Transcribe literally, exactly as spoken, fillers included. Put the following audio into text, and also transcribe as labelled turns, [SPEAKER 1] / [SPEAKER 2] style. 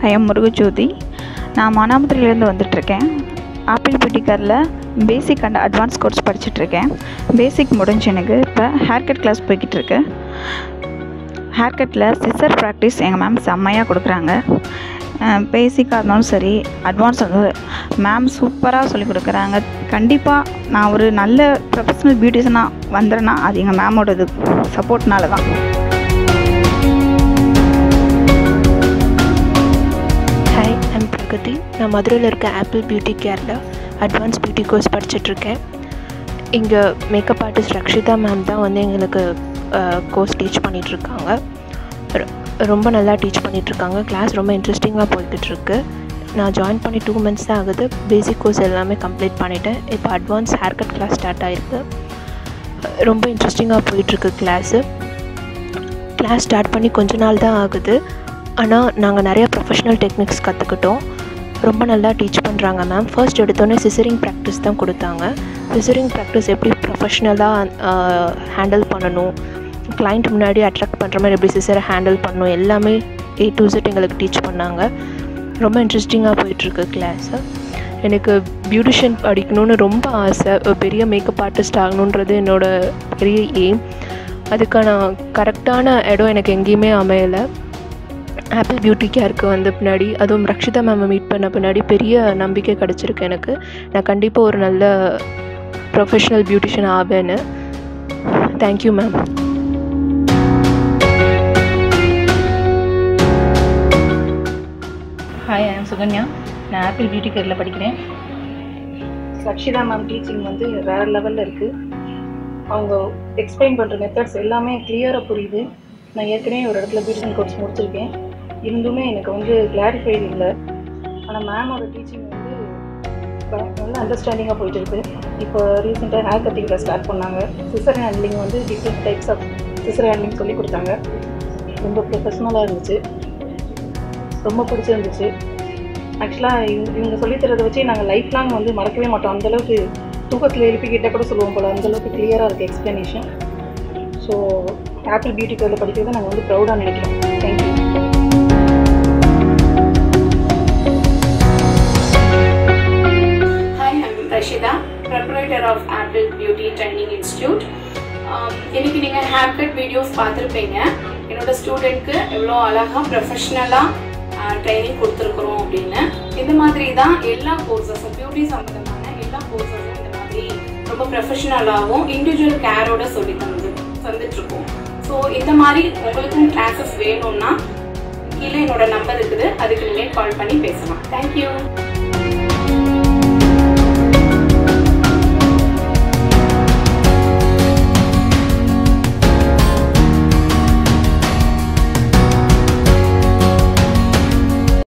[SPEAKER 1] ஐ am Murugajothi. நான் மானாமதுரையிலேருந்து வந்துட்டுருக்கேன். ஆப்பிள் பியூட்டி கேரில் பேசிக் அண்ட் அட்வான்ஸ் கோர்ஸ் படிச்சுட்ருக்கேன். பேசிக் முடிஞ்சு எனக்கு இப்போ ஹேர் கட் கிளாஸ் போய்கிட்டு இருக்கு. ஹேர் கட்டில் சிசர் ப்ராக்டிஸ் எங்கள் மேம் செம்மையாக கொடுக்குறாங்க. பேசிக்காக இருந்தாலும் சரி, அட்வான்ஸ் வந்து மேம் சூப்பராக சொல்லிக் கொடுக்குறாங்க. கண்டிப்பாக நான் ஒரு நல்ல ப்ரொஃபஷ்னல் பியூட்டிஷனாக வந்துடுறேன்னா அது எங்கள் மேமோடது சப்போர்ட்னால தான்.
[SPEAKER 2] Hi, I'm Pragathi. நான் மதுரையில் இருக்க ஆப்பிள் பியூட்டி கேரில் அட்வான்ஸ் பியூட்டி கோர்ஸ் படிச்சுட்ருக்கேன். இங்கே மேக்கப் ஆர்டிஸ்ட் ரக்ஷிதா மேம் தான் வந்து எங்களுக்கு கோர்ஸ் டீச் பண்ணிகிட்ருக்காங்க. ரொம்ப நல்லா டீச் பண்ணிகிட்ருக்காங்க. கிளாஸ் ரொம்ப இன்ட்ரெஸ்டிங்காக போய்கிட்டுருக்கு. நான் ஜாயின் பண்ணி டூ மந்த்ஸ் தான் ஆகுது. பேசிக் கோர்ஸ் எல்லாமே கம்ப்ளீட் பண்ணிவிட்டேன். இப்போ advance hair cut class start ஆகிருக்கு. ரொம்ப இன்ட்ரெஸ்டிங்காக போயிட்டுருக்கு கிளாஸு. கிளாஸ் ஸ்டார்ட் பண்ணி கொஞ்ச நாள் தான் ஆகுது. ஆனால் நாங்கள் நிறையா ப்ரொஃபஷ்னல் டெக்னிக்ஸ் கற்றுக்கிட்டோம். ரொம்ப நல்லா டீச் பண்ணுறாங்க மேம். ஃபர்ஸ்ட் எடுத்தோன்னே சிசரிங் ப்ராக்டிஸ் தான் கொடுத்தாங்க. சிசரிங் ப்ராக்டிஸ் எப்படி ப்ரொஃபஷ்னலாக ஹேண்டில் பண்ணணும், கிளைண்ட் முன்னாடி அட்ராக்ட் பண்ணுற மாதிரி எப்படி சிசரை ஹேண்டில் பண்ணணும், எல்லாமே ஏ டு செட் எங்களுக்கு டீச் பண்ணாங்க. ரொம்ப இன்ட்ரெஸ்டிங்காக போயிட்டுருக்கு கிளாஸு. எனக்கு பியூட்டிஷியன் படிக்கணும்னு ரொம்ப ஆசை. பெரிய மேக்கப் ஆர்டிஸ்ட் ஆகணுன்றது என்னோடய பெரிய எய்ம். அதுக்கான கரெக்டான இடம் எனக்கு எங்கேயுமே அமையலை. ஆப்பிள் பியூட்டி கேருக்கு வந்த பின்னாடி, அதுவும் ரக்ஷிதா மேமை மீட் பண்ண பின்னாடி பெரிய நம்பிக்கை கிடச்சிருக்கு எனக்கு. நான் கண்டிப்பாக ஒரு நல்ல ப்ரொஃபஷ்னல் பியூட்டிஷியன் ஆவேன்னு. Thank you ma'am.
[SPEAKER 3] Hi, I am Sukanya. நான் ஆப்பிள் பியூட்டி கேரில் படிக்கிறேன். ரக்ஷிதா மேம் டீச்சிங் வந்து வேறு லெவலில் இருக்குது. அவங்க எக்ஸ்பிளைன் பண்ணுற மெத்தட்ஸ் எல்லாமே கிளியராக புரியுது. நான் ஏற்கனவே ஒரு இடத்துல பியூட்டிஷன் கோர்ஸ் முடிச்சிருக்கேன். இருந்துமே எனக்கு வந்து கிளாரிஃபைடு இல்லை. ஆனால் மேமோட டீச்சிங் வந்து நல்ல அண்டர்ஸ்டாண்டிங்காக போயிட்டு இருக்குது. இப்போ ரீசெண்டாக ஹேர் கட்டிங்கில் ஸ்டார்ட் பண்ணாங்க. சிசர் ஹேண்ட்லிங் வந்து different types of scissor handling சொல்லி கொடுத்தாங்க. ரொம்ப ப்ரொஃபஷ்னலாக இருந்துச்சு. ரொம்ப பிடிச்சிருந்துச்சு. ஆக்சுவலாக இவங்க இவங்க சொல்லித்தரதை வச்சு நாங்கள் லைஃப் லாங் வந்து மறக்கவே மாட்டோம். அந்தளவுக்கு தூக்கத்தில் எழுப்பிக்கிட்ட கூட சொல்லுவோம் போல், அந்தளவுக்கு கிளியராக இருக்குது எக்ஸ்ப்ளனேஷன். ஸோ ஆப்பிள் பியூட்டி கேரில் படிக்கிறத நாங்கள் வந்து ப்ரௌடாக நினைக்கிறோம். Thank you.
[SPEAKER 4] Hi, I'm Rashida, proprietor of Apple Beauty training institute. இன்னைக்கு நீங்கள் ஹேர் கட் வீடியோஸ் பார்த்துருப்பீங்க. என்னோட ஸ்டூடெண்ட்க்கு எவ்வளோ அழகாக ப்ரொஃபஷ்னலாக ட்ரைனிங் கொடுத்துருக்குறோம் அப்படின்னு. இந்த மாதிரி தான் எல்லா கோர்சஸும், பியூட்டி சம்மந்தமான எல்லா கோர்சஸும் இந்த மாதிரி ரொம்ப ப்ரொஃபஷ்னலாகவும் இண்டிவிஜுவல் கேரோட சொல்லி தந்து தந்துட்டுருக்கோம். ஸோ இந்த மாதிரி உங்களுக்கும் கிளாஸஸ் வேணும்னா கீழே என்னோட நம்பர் இருக்குது, அதுக்கு நீங்கள் கால் பண்ணி பேசலாம். தேங்க்யூ.